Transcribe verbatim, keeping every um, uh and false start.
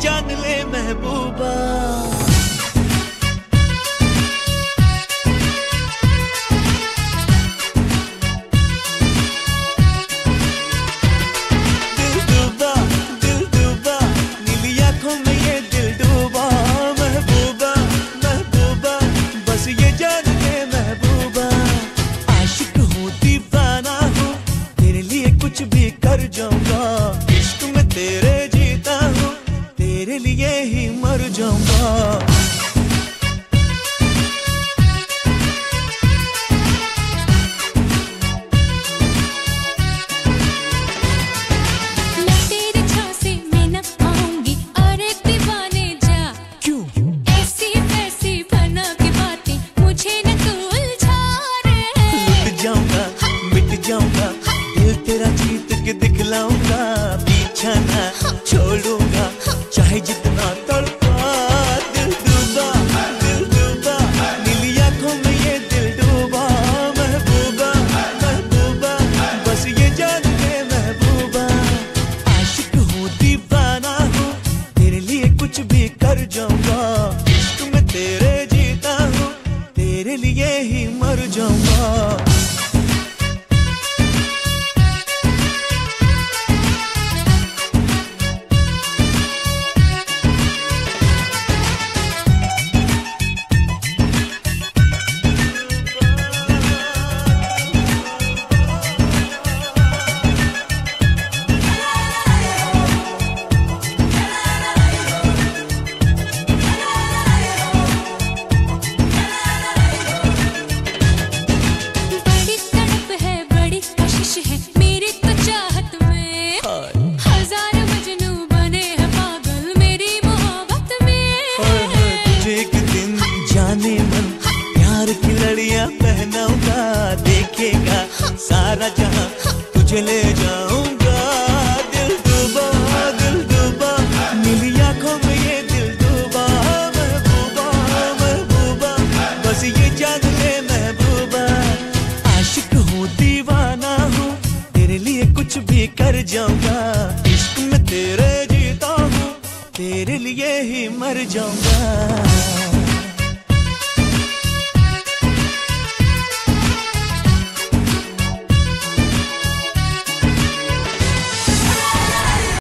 जान ले महबूबा। दिल डूबा दिल डूबा नीली आंखों में ये दिल डूबा। महबूबा महबूबा बस ये जान ले महबूबा। आशिक हूँ दीवाना हूँ तेरे लिए कुछ भी कर जाऊंगा। इश्क में तेरे जीता हूँ तेरे लिए ही मर जाऊंगा। मैं तेरे झांसे में न आऊंगी और एक दीवाने जा। क्यों ऐसी वैसी बना के बातें मुझे न तू उलझा रे। लुट जाऊंगा मिट जाऊंगा दिल तेरा जीत के दिखलाऊंगा। पीछा ना छोड़ूंगा चाहे जितना तड़पा। दिल डूबा दिल डूबा नीली आंखों में ये दिल डूबा। महबूबा महबूबा बस ये जान ले महबूबा। आशिक हूँ दीवाना हूँ तेरे लिए कुछ भी कर जाऊंगा। इश्क में तेरे जीता हूँ तेरे लिए ही मर जाऊंगा। बड़ी तड़प है बड़ी कशिश है मेरी तो चाहत में। हजार मजनू बने हैं पागल मेरी मोहब्बत में। तुझे एक दिन जाने मन प्यार की लड़ियां पहनाऊंगा। देखेगा सारा जहां तुझे ले जाऊंगा। दिल डूबा दिल डूबा नीली आंखों में ये दिल डूबा। महबूबा महबूबा बस ये जान ले महबूबा। आशिक हूँ दीवाना हूँ तेरे लिए कुछ भी कर जाऊंगा। इश्क में तेरे जीता हूँ तेरे लिए ही मर जाऊंगा।